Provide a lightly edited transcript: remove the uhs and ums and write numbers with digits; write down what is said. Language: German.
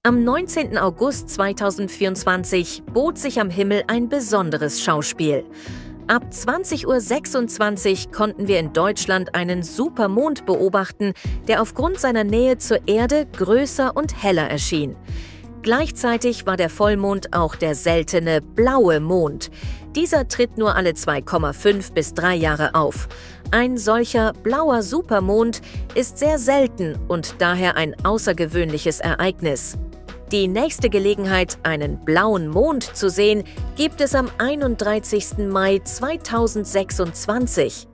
Am 19. August 2024 bot sich am Himmel ein besonderes Schauspiel. Ab 20:26 Uhr konnten wir in Deutschland einen Supermond beobachten, der aufgrund seiner Nähe zur Erde größer und heller erschien. Gleichzeitig war der Vollmond auch der seltene blaue Mond. Dieser tritt nur alle 2,5 bis 3 Jahre auf. Ein solcher blauer Supermond ist sehr selten und daher ein außergewöhnliches Ereignis. Die nächste Gelegenheit, einen blauen Mond zu sehen, gibt es am 31. Mai 2026.